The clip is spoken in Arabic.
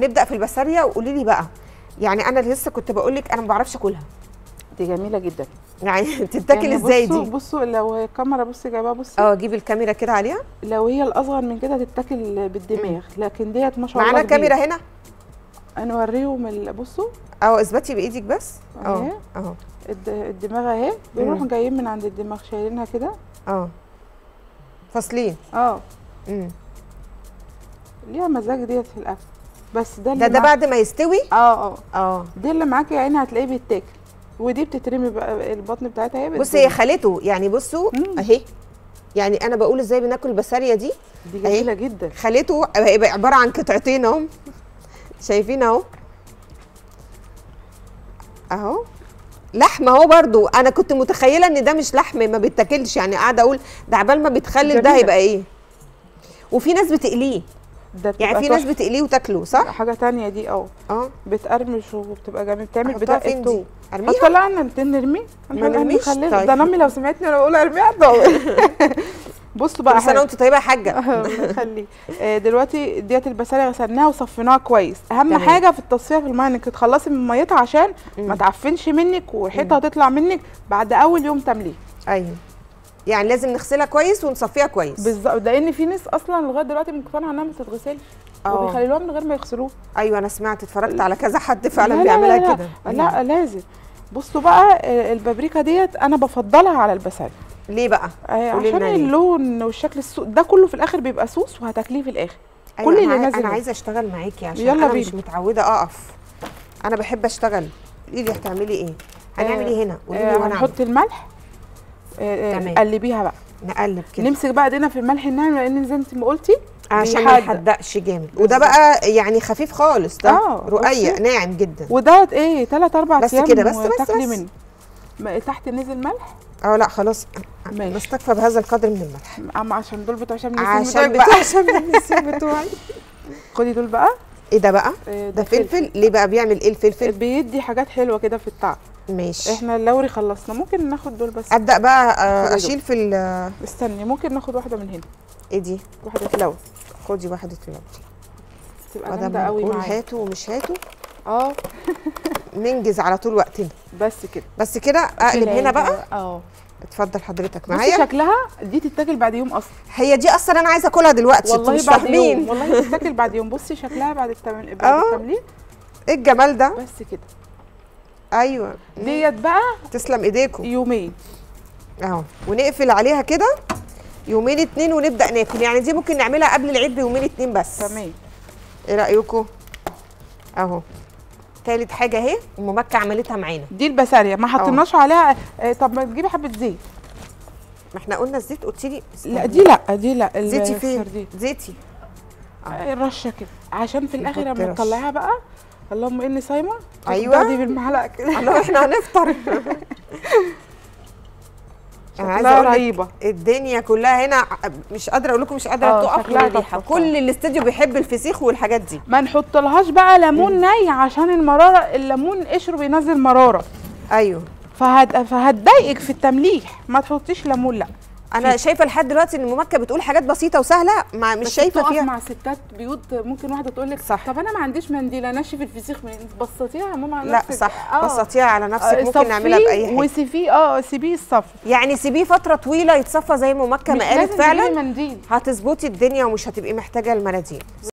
نبدا في البسارية. وقولي لي بقى، يعني انا لسه كنت بقول لك انا ما بعرفش اكلها. دي جميله جدا. يعني تتاكل يعني ازاي بصوا دي؟ بصوا لو هي الكاميرا بصي جايباها بصي. جيبي الكاميرا كده عليها. لو هي الاصغر من كده تتاكل بالدماغ، لكن ديت ما شاء الله معانا كاميرا هنا. انا اوريهم بصوا اثبتي بايدك بس. اهي اهو الدماغ اهي، بيروحوا جايين من عند الدماغ شايلينها كده. فاصلين. ليها مزاج ديت في الاكل. بس ده بعد ما يستوي. دي اللي معاكي يا عيني هتلاقيه بيتاكل، ودي بتترمي بقى البطن بتاعتها اهي. بصي هي خلته، يعني بصوا اهي. يعني انا بقول ازاي بناكل البسارية دي جميله جدا. خلته هيبقى عباره عن قطعتين اهو، شايفين اهو اهو لحمه اهو. برضو انا كنت متخيله ان ده مش لحم ما بيتاكلش، يعني قاعده اقول ده عبال ما بيتخلل ده هيبقى ايه. وفي ناس بتقليه، يعني في ناس بتقليه وتاكله صح. حاجه تانية دي بتقرمش وبتبقى جميله، بتعمل بدقه الثوم. ارميها. حتى لا انا نرميه ما نرميش. طيب. ده انا امي لو سمعتني انا بقول ارميها. بصوا بقى، كل سنه وانت طيبه يا حاجه. الله يخليك. دلوقتي ديت البسارية غسلناها وصفيناها كويس. اهم حاجه في التصفيه في الميه انك تخلصي من ميتها عشان ما تعفنش منك وريحتها تطلع منك بعد اول يوم تمليه. ايوه، يعني لازم نغسلها كويس ونصفيها كويس. بالظبط، لان في ناس اصلا لغايه دلوقتي مقتنعه انها ما تتغسلش وبيخلوها من غير ما يغسلوها. ايوه انا سمعت، اتفرجت على كذا حد فعلا بيعملها كده. لا لازم. بصوا بقى البابريكا ديت انا بفضلها على البسارية. ليه بقى؟ عشان اللون والشكل ده كله في الاخر بيبقى صوص وهتاكليه في الاخر. كل اللي نازل. انا عايزه اشتغل معاكي عشان انا مش متعوده اقف. انا بحب اشتغل. قولي لي هتعملي ايه؟ هنعمل ايه هنا؟ قولي لي. وانا هنحط الملح. قلبيها بقى. نقلب كده. نمسك بقى ايدينا في الملح الناعم، لان زي انت ما قلتي عشان ما يحدقش جامد. وده بقى يعني خفيف خالص، ده رقيق ناعم جدا. وده 3 4 ايام بس كده. بس تاكلي منه. تحت نزل ملح. لا خلاص نستكفى بهذا القدر من الملح. عشان دول بتوع شم النسيم بتوعي. خدي دول بقى. ايه ده بقى؟ ده فلفل. ليه بقى بيعمل ايه الفلفل؟ بيدي حاجات حلوه كده في الطعم. ماشي. احنا اللوري خلصنا، ممكن ناخد دول بس. ابدا بقى اشيل في استني، ممكن ناخد واحده من هنا. ايه دي؟ واحده لوري. خدي واحده لوري. تبقى جامده قوي معايا. هاتوا ومش هاتوا. ننجز على طول وقتنا. بس كده اقلب هنا بقى. اتفضل حضرتك معايا. بصي شكلها دي تتاكل بعد يوم اصلا. هي دي اصلا انا عايزه اكلها دلوقتي. والله مش بعد يوم، والله تتاكل بعد يوم. بصي شكلها بعد التمليه. ايه الجمال ده؟ بس كده. ايوه ديت بقى تسلم ايديكم. يومين ونقفل عليها كده يومين 2 ونبدا ناكل. يعني دي ممكن نعملها قبل العيد بيومين 2 بس. تمام. ايه رايكم؟ تالت حاجه اهي ام مكه عملتها معانا. دي البسارية ما حطيناش عليها. طب ما تجيبي حبه زيت. ما احنا قلنا الزيت قلتي لي. لا دي لا زيتي فين؟ زيتي رشه كده عشان في الاخر لما تطلعيها بقى. اللهم اني صايمه. ايوه دي بالمعلقه كده. احنا هنفطر. انا عايزه اقول رهيبه. الدنيا كلها هنا مش قادره اقول لكم، مش قادره تقف من الريحه. كل الاستوديو بيحب الفسيخ والحاجات دي. ما نحطلهاش بقى ليمون ني عشان المراره. الليمون قشره بينزل مراره. ايوه فهتضايقك في التمليح. ما تحطيش ليمون. لا انا شايفه لحد دلوقتي ان ام مكه بتقول حاجات بسيطه وسهله. مش شايفه فيها. مع ستات بيوت ممكن واحده تقول لك صح. طب انا ما عنديش منديل انشف الفسيخ منين؟ بسطيها يا ماما على نفسك. لا صح. بسطيها على نفسك. ممكن نعملها باي حاجه. وسيبيه سيبيه الصفر. يعني سيبيه فتره طويله يتصفى زي ما مكه ما قالت. فعلا منديل هتظبطي الدنيا ومش هتبقي محتاجه المناديل.